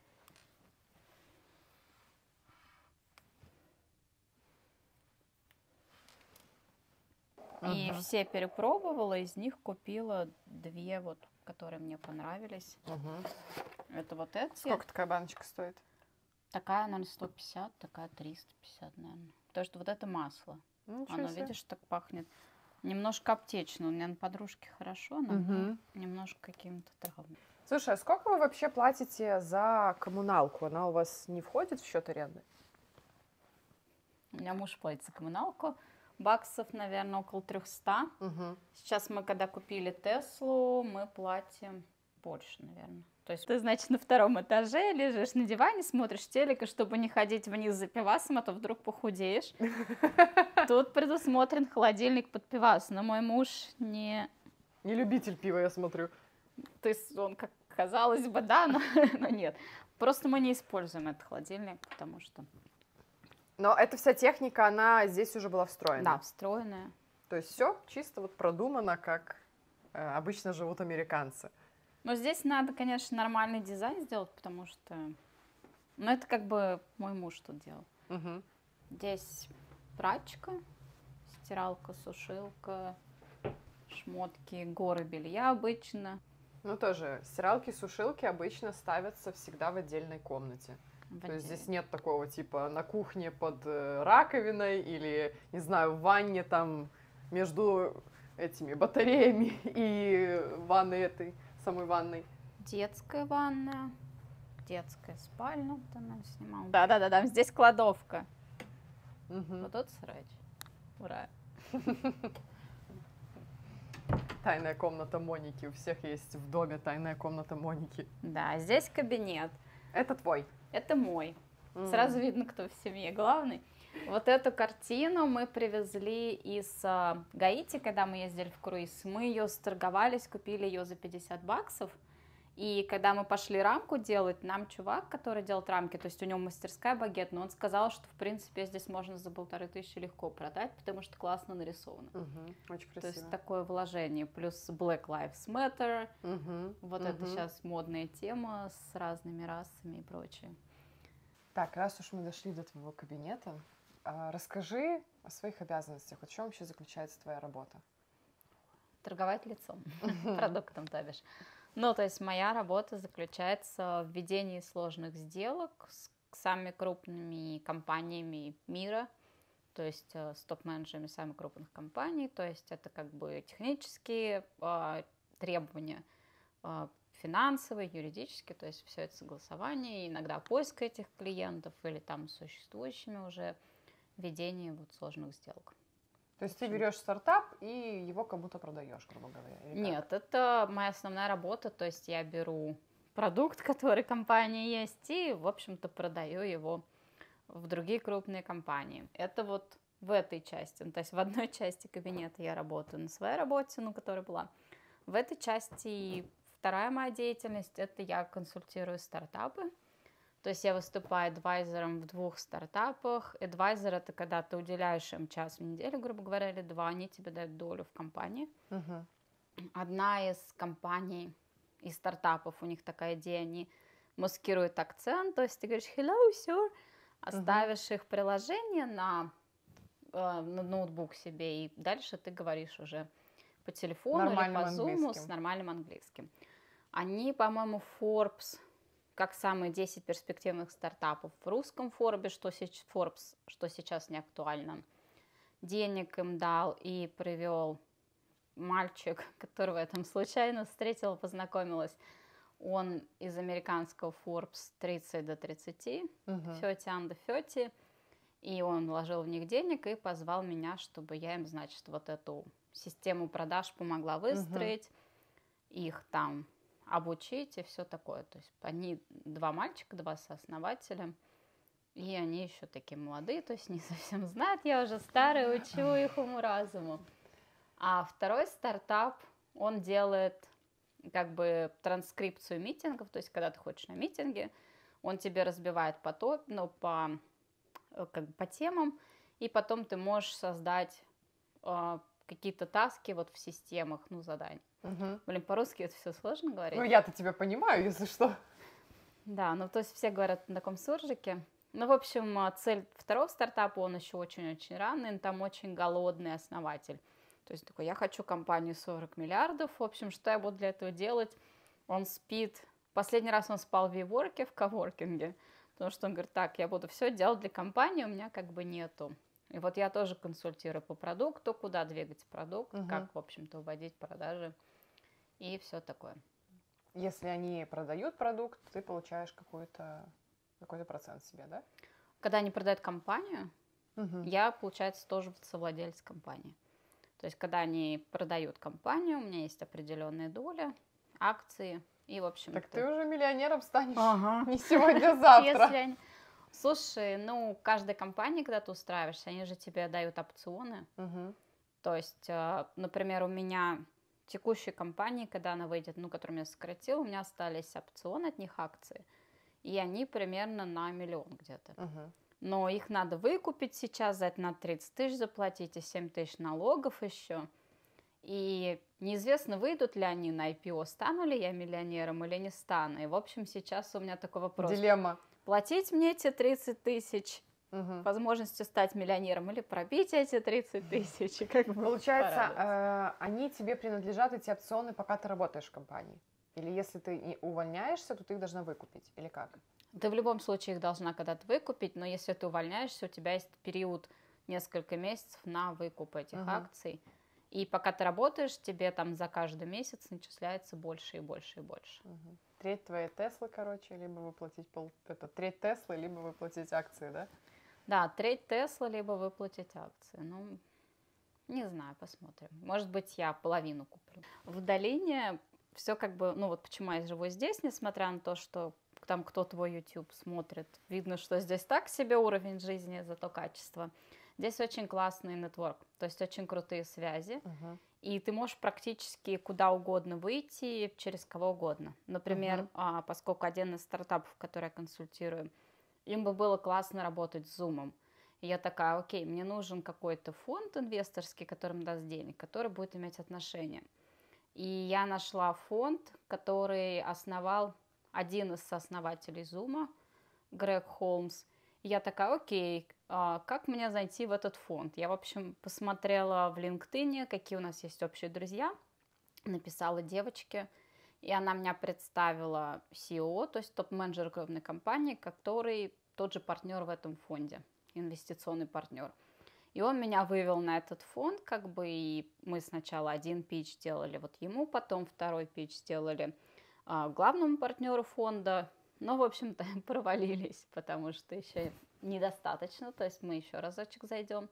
И Мгм. все перепробовала, из них купила две, вот, которые мне понравились. Мгм. Это вот эти. Сколько такая баночка стоит? Такая, наверное, сто пятьдесят, такая триста пятьдесят, наверное. Потому что вот это масло. Ну, ничего Оно, себе. видишь, так пахнет. Немножко аптечно. У меня на подружке хорошо, но Мгм. немножко какими-то травмами. Слушай, а сколько вы вообще платите за коммуналку? Она у вас не входит в счет аренды? У меня муж платит за коммуналку. Баксов, наверное, около трехсот. Угу. Сейчас мы, когда купили Теслу, мы платим больше, наверное. То есть ты, значит, на втором этаже лежишь на диване, смотришь телек, и чтобы не ходить вниз за пивасом, а то вдруг похудеешь. Тут предусмотрен холодильник под пивас, но мой муж не... Не любитель пива, я смотрю. То есть он, как казалось бы, да, но, но нет. Просто мы не используем этот холодильник, потому что... Но эта вся техника, она здесь уже была встроена. Да, встроенная. То есть все чисто вот продумано, как э, обычно живут американцы. Но здесь надо, конечно, нормальный дизайн сделать, потому что... Ну, это как бы мой муж тут делал. Мгм. Здесь прачка, стиралка, сушилка, шмотки, горы белья обычно. Ну тоже, стиралки, сушилки обычно ставятся всегда в отдельной комнате. в То есть отделе. здесь нет такого типа на кухне под э, раковиной или, не знаю, в ванне там между этими батареями и ванной этой, самой ванной? Детская ванная, детская спальня, вот она снимала. Да-да-да, там здесь кладовка. Угу. Вот тут срач. Ура. Тайная комната Моники. У всех есть в доме тайная комната Моники. Да, здесь кабинет. Это твой? Это мой. Mm. Сразу видно, кто в семье главный. Вот эту картину мы привезли из uh, Гаити, когда мы ездили в круиз. Мы ее сторговались, купили ее за пятьдесят баксов. И когда мы пошли рамку делать, нам чувак, который делает рамки, то есть у него мастерская Багет, но он сказал, что в принципе здесь можно за полторы тысячи легко продать, потому что классно нарисовано. Угу, очень красиво. То есть такое вложение, плюс Black Lives Matter, угу, вот угу. это сейчас модная тема с разными расами и прочее. Так, раз уж мы дошли до твоего кабинета, расскажи о своих обязанностях, в чем вообще заключается твоя работа? Торговать лицом, продуктом, то бишь. Ну, то есть моя работа заключается в ведении сложных сделок с самыми крупными компаниями мира, то есть с топ-менеджерами самых крупных компаний, то есть это как бы технические э, требования, э, финансовые, юридические, то есть все это согласование, иногда поиск этих клиентов или там существующими уже ведение вот сложных сделок. То есть ты берешь стартап и его кому-то продаешь, грубо говоря? Нет, это моя основная работа, то есть я беру продукт, который в компании есть, и, в общем-то, продаю его в другие крупные компании. Это вот в этой части, ну, то есть в одной части кабинета я работаю на своей работе, ну, которая была. В этой части вторая моя деятельность, это я консультирую стартапы. То есть я выступаю адвайзером в двух стартапах. Адвайзер — это когда ты уделяешь им час в неделю, грубо говоря, или два, они тебе дают долю в компании. Uh-huh. Одна из компаний, из стартапов, у них такая идея, они маскируют акцент, то есть ты говоришь «hello, sir», оставишь uh-huh. их приложение на, э, на ноутбук себе, и дальше ты говоришь уже по телефону или по зуму с нормальным английским. Они, по-моему, Forbes... как самые десять перспективных стартапов в русском Forbes, что, Forbes, что сейчас не актуально. Денег им дал и привел мальчик, которого я там случайно встретила, познакомилась. Он из американского Forbes тридцать до тридцати, uh-huh. thirty under thirty, и он вложил в них денег и позвал меня, чтобы я им, значит, вот эту систему продаж помогла выстроить, uh-huh. их там обучить и все такое. То есть они два мальчика, два сооснователя, и они еще такие молодые, то есть не совсем знают, я уже старая, учу их уму-разуму. А второй стартап, он делает как бы транскрипцию митингов, то есть когда ты ходишь на митинги, он тебе разбивает по, топ, ну, по, как бы по темам, и потом ты можешь создать э, какие-то таски вот в системах, ну, заданий. Угу. Блин, по-русски это все сложно говорить. Ну, я-то тебя понимаю, если что. Да, ну, то есть все говорят на таком суржике. Ну, в общем, цель второго стартапа, он еще очень-очень рано, и там очень голодный основатель. То есть такой, я хочу компанию сорок миллиардов, в общем, что я буду для этого делать? Он спит, последний раз он спал в WeWork, в коворкинге, потому что он говорит, так, я буду все делать для компании, у меня как бы нету. И вот я тоже консультирую по продукту, куда двигать продукт, угу. как, в общем-то, вводить продажи и все такое. Если они продают продукт, ты получаешь какой-то, какой-то процент себе, да? Когда они продают компанию, угу. я, получается, тоже совладелец компании. То есть, когда они продают компанию, у меня есть определенная доля, акции и, в общем-то... Так ты уже миллионером станешь ага. не сегодня, а завтра. Если они... Слушай, ну, каждая компания, когда ты устраиваешься, они же тебе дают опционы. Угу. То есть, например, у меня текущей компании, когда она выйдет, ну, которую я сократила, у меня остались опционы от них, акции, и они примерно на миллион где-то. Угу. Но их надо выкупить сейчас, за это надо тридцать тысяч заплатить и семь тысяч налогов еще. И неизвестно, выйдут ли они на ай пи о, стану ли я миллионером или не стану. И, в общем, сейчас у меня такой вопрос. Дилемма. Платить мне эти тридцать тысяч, угу. возможностью стать миллионером, или пробить эти тридцать тысяч. Как бы получается, э, они тебе принадлежат, эти опционы, пока ты работаешь в компании? Или если ты не увольняешься, то ты их должна выкупить? Или как? Ты в любом случае их должна когда-то выкупить, но если ты увольняешься, у тебя есть период несколько месяцев на выкуп этих uh-huh. акций. И пока ты работаешь, тебе там за каждый месяц начисляется больше и больше и больше. Угу. Треть твоей Теслы, короче, либо выплатить пол... это, треть Теслы, либо выплатить акции, да? Да, треть Теслы, либо выплатить акции. Ну, не знаю, посмотрим. Может быть, я половину куплю. В долине все как бы, ну вот почему я живу здесь, несмотря на то, что там кто твой YouTube смотрит, видно, что здесь так себе уровень жизни, зато качество. Здесь очень классный нетворк, то есть очень крутые связи, uh-huh. и ты можешь практически куда угодно выйти через кого угодно. Например, uh-huh. а, поскольку один из стартапов, который я консультирую, им бы было классно работать с Zoom. И я такая, окей, мне нужен какой-то фонд инвесторский, который мне даст денег, который будет иметь отношение. И я нашла фонд, который основал один из сооснователей Zoom, Грег Холмс. И я такая, окей, а как мне зайти в этот фонд? Я, в общем, посмотрела в LinkedIn, какие у нас есть общие друзья, написала девочке, и она меня представила си и о, то есть топ-менеджер крупной компании, который тот же партнер в этом фонде, инвестиционный партнер. И он меня вывел на этот фонд, как бы, и мы сначала один питч сделали вот ему, потом второй питч сделали а, главному партнеру фонда, но, в общем-то, провалились, потому что еще недостаточно, то есть мы еще разочек зайдем.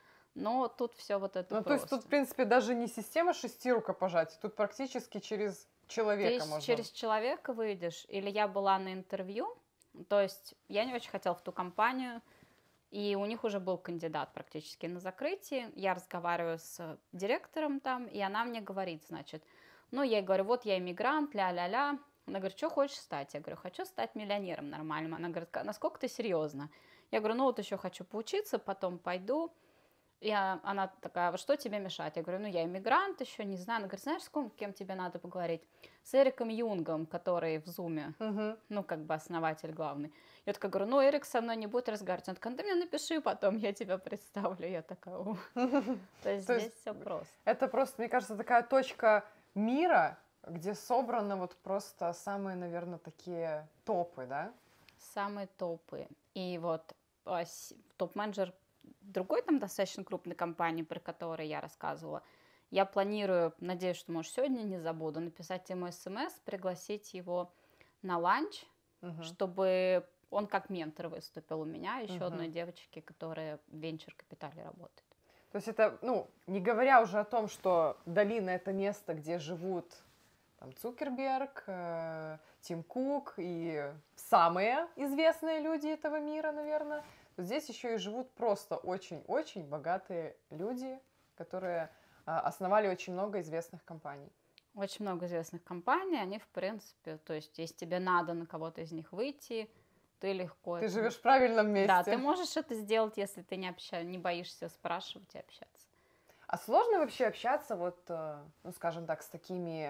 Но тут все вот это Ну, просто. то есть тут, в принципе, даже не система шести рукопожатий, тут практически через человека Ты можно. через человека выйдешь. Или я была на интервью, то есть я не очень хотела в ту компанию, и у них уже был кандидат практически на закрытии. Я разговариваю с директором там, и она мне говорит, значит, ну, я ей говорю, вот я иммигрант, ля-ля-ля. Она говорит, что хочешь стать? Я говорю, хочу стать миллионером нормальным. Она говорит, насколько ты серьезно? Я говорю, ну вот еще хочу поучиться, потом пойду. И она такая, что тебе мешает? Я говорю, ну я иммигрант еще, не знаю. Она говорит, знаешь, с кем тебе надо поговорить? С Эриком Юнгом, который в Зуме, uh-huh. ну как бы основатель главный. Я такая говорю, ну Эрик со мной не будет разговаривать. Она такая, ты мне напиши потом, я тебя представлю. Я такая, о. То есть здесь все просто. Это просто, мне кажется, такая точка мира, где собраны вот просто самые, наверное, такие топы, да? Самые топы. И вот топ-менеджер другой там достаточно крупной компании, про которую я рассказывала, я планирую, надеюсь, что, может, сегодня не забуду, написать ему смс, пригласить его на ланч, uh-huh. чтобы он как ментор выступил у меня, еще uh-huh. одной девочки, которая в венчур-капитале работает. То есть это, ну, не говоря уже о том, что долина — это место, где живут там Цукерберг, э, Тим Кук и самые известные люди этого мира, наверное. Здесь еще и живут просто очень-очень богатые люди, которые а, основали очень много известных компаний. Очень много известных компаний, они, в принципе, то есть, если тебе надо на кого-то из них выйти, ты легко... Ты это... живешь в правильном месте. Да, ты можешь это сделать, если ты не, обща... не боишься спрашивать и общаться. А сложно вообще общаться, вот, ну, скажем так, с такими...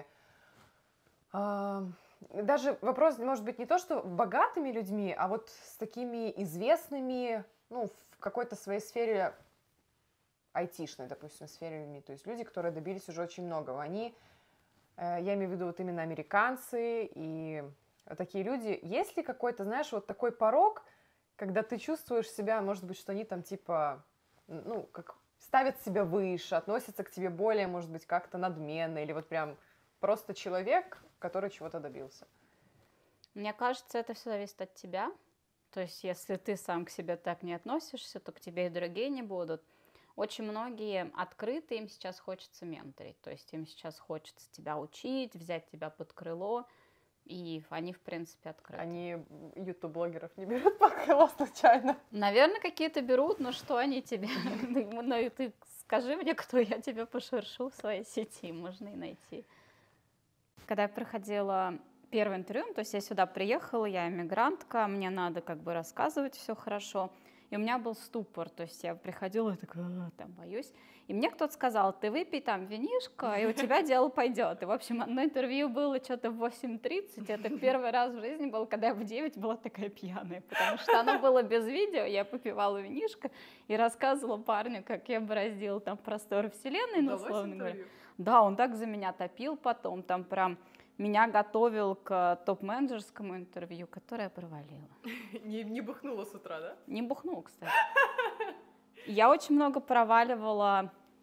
Э... Даже вопрос, может быть, не то, что богатыми людьми, а вот с такими известными, ну, в какой-то своей сфере айтишной, допустим, сфере, то есть люди, которые добились уже очень многого. Они, э, я имею в виду вот именно американцы и такие люди. Есть ли какой-то, знаешь, вот такой порог, когда ты чувствуешь себя, может быть, что они там типа, ну, как ставят себя выше, относятся к тебе более, может быть, как-то надменно, или вот прям просто человек, который чего-то добился? Мне кажется, это все зависит от тебя. То есть, если ты сам к себе так не относишься, то к тебе и другие не будут. Очень многие открыты, им сейчас хочется менторить. То есть, им сейчас хочется тебя учить, взять тебя под крыло. И они, в принципе, открыты. Они ютуб-блогеров не берут под крыло случайно? Наверное, какие-то берут, но что они тебе? Ну, ты скажи мне, кто я тебя пошершу в своей сети, можно и найти. Когда я проходила первое интервью, то есть я сюда приехала, я иммигрантка, мне надо как бы рассказывать все хорошо, и у меня был ступор, то есть я приходила и такая, там, боюсь, и мне кто-то сказал, ты выпей там винишко, и у тебя дело пойдет. И, в общем, одно интервью было что-то в восемь тридцать, это первый раз в жизни был, когда я в девять была такая пьяная, потому что оно было без видео, я попивала винишко и рассказывала парню, как я бороздила там просторы вселенной, ну, условно говоря. Да, он так за меня топил потом, там прям меня готовил к топ-менеджерскому интервью, которое провалила. Не, не бухнула с утра, да? Не бухнула, кстати. Я очень много проваливала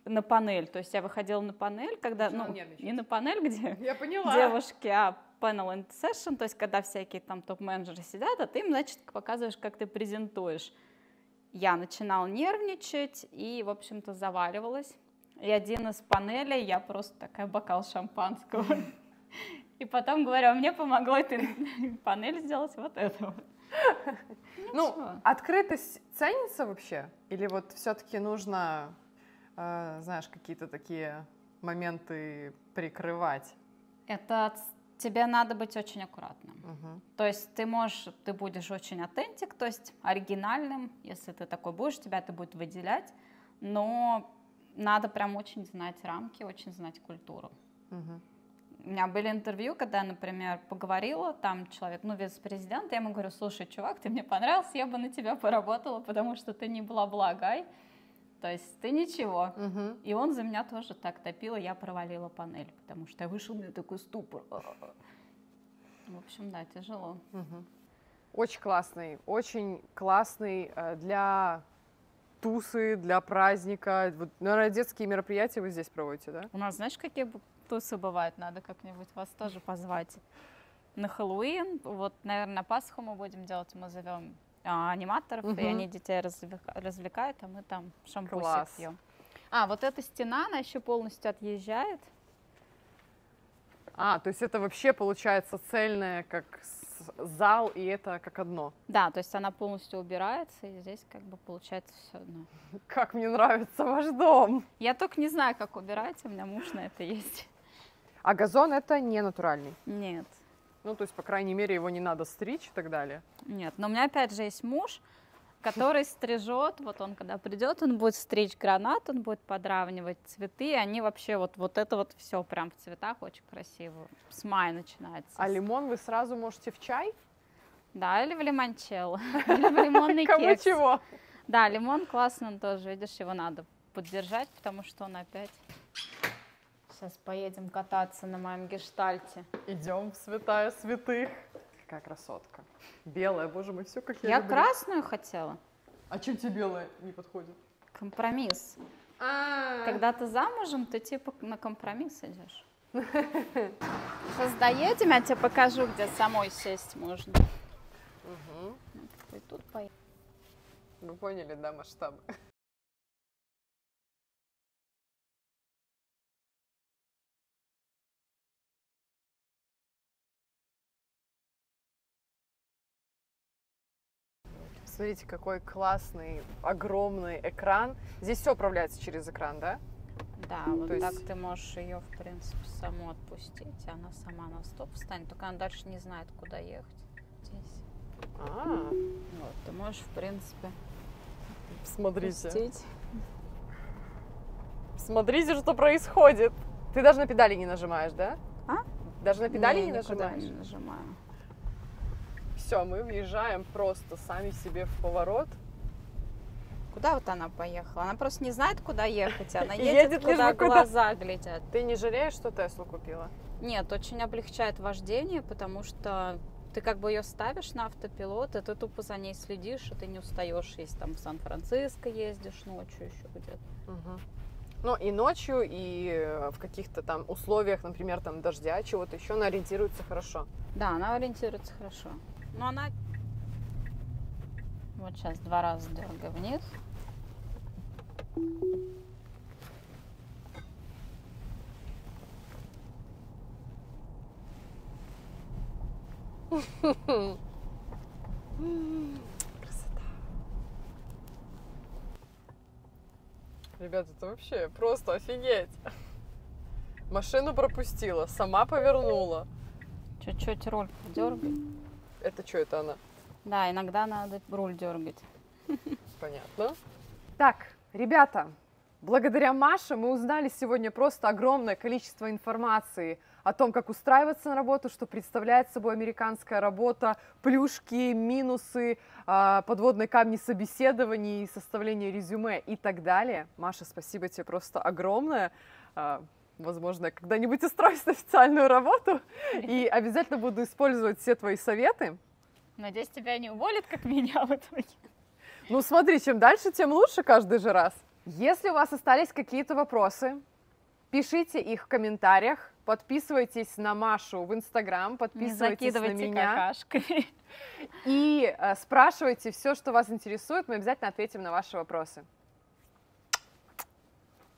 на панель. То есть я выходила на панель, когда, ну, не на панель, где я поняла. девушки, а panel and session, то есть когда всякие там топ-менеджеры сидят, а ты им, значит, показываешь, как ты презентуешь. Я начинала нервничать и, в общем-то, заваливалась. И один из панелей, я просто такая бокал шампанского. И потом говорю, а мне помогло эту панель сделать вот это вот. Ну, открытость ценится вообще? Или вот все-таки нужно, э, знаешь, какие-то такие моменты прикрывать? Это тебе надо быть очень аккуратным. Угу. То есть ты можешь, ты будешь очень аутентик, то есть оригинальным, если ты такой будешь, тебя это будет выделять, но надо прям очень знать рамки, очень знать культуру. Угу. У меня были интервью, когда я, например, поговорила, там человек, ну, вице-президент, я ему говорю, слушай, чувак, ты мне понравился, я бы на тебя поработала, потому что ты не бла-бла-гай, то есть ты ничего. Угу. И он за меня тоже так топил, и я провалила панель, потому что я вышел, у меня такой ступор. В общем, да, тяжело. Угу. Очень классный, очень классный э, для тусы, для праздника. Вот, наверное, детские мероприятия вы здесь проводите, да? У нас, знаешь, какие тусы бывают? Надо как-нибудь вас тоже позвать. На Хэллоуин, вот, наверное, на Пасху мы будем делать, мы зовем а, аниматоров, угу. и они детей развлекают, а мы там шампусик пьем. А, вот эта стена, она еще полностью отъезжает. А, то есть это вообще получается цельное, как зал, и это как одно? Да, то есть она полностью убирается, и здесь как бы получается все одно. Как мне нравится ваш дом! Я только не знаю, как убирать, у меня муж на это есть. А газон это не натуральный? Нет. Ну, то есть, по крайней мере, его не надо стричь и так далее? Нет, но у меня опять же есть муж, который стрижет, вот он когда придет, он будет стричь гранат, он будет подравнивать цветы, и они вообще вот, вот это вот все прям в цветах очень красиво. С мая начинается. А лимон вы сразу можете в чай? Да, или в лимончелло, или в лимонный кекс. Кому чего? Да, лимон классный, он тоже, видишь, его надо поддержать, потому что он опять... Сейчас поедем кататься на моем гештальте. Идем в святая святых. Какая красотка. Белая, боже мой, все как я Я люблю. красную хотела. А чем тебе белая не подходит? Компромисс. А-а-а. Когда ты замужем, ты типа на компромисс идешь. Сейчас доедем, я тебе покажу, где самой сесть можно. Угу. И тут поедем. Вы поняли, да, масштабы? Смотрите, какой классный, огромный экран. Здесь все управляется через экран, да? Да, вот То так есть... ты можешь ее, в принципе, саму отпустить, и она сама на стоп встанет, только она дальше не знает, куда ехать. Здесь. А-а-а. Вот, ты можешь, в принципе, Смотрите. пустить. Смотрите, что происходит. Ты даже на педали не нажимаешь, да? А? Даже на педали не, не нажимаешь? не нажимаю. Все, мы въезжаем просто сами себе в поворот. Куда вот она поехала? Она просто не знает, куда ехать. Она едет, Едет, куда лишь бы куда. глаза глядят. Ты не жалеешь, что Теслу купила? Нет, очень облегчает вождение, потому что ты как бы ее ставишь на автопилот, и ты тупо за ней следишь, и ты не устаешь, если там в Сан-Франциско ездишь ночью еще где-то. Угу. Ну и ночью, и в каких-то там условиях, например, там дождя, чего-то еще, она ориентируется хорошо. Да, она ориентируется хорошо. Но она... Вот сейчас два раза дергай вниз. Красота. Ребята, это вообще просто офигеть. Машину пропустила, сама повернула. Чуть-чуть руль дергай. Это что, это она? Да, иногда надо руль дергать. Понятно. Так, ребята, благодаря Маше мы узнали сегодня просто огромное количество информации о том, как устраиваться на работу, что представляет собой американская работа, плюшки, минусы, подводные камни собеседований, составления резюме и так далее. Маша, спасибо тебе просто огромное. Возможно, я когда-нибудь устроюсь на официальную работу и обязательно буду использовать все твои советы. Надеюсь, тебя не уволят, как меня в итоге. Ну смотри, чем дальше, тем лучше каждый же раз. Если у вас остались какие-то вопросы, пишите их в комментариях, подписывайтесь на Машу в Инстаграм, подписывайтесь на меня. Какашкой. И э, спрашивайте все, что вас интересует, мы обязательно ответим на ваши вопросы.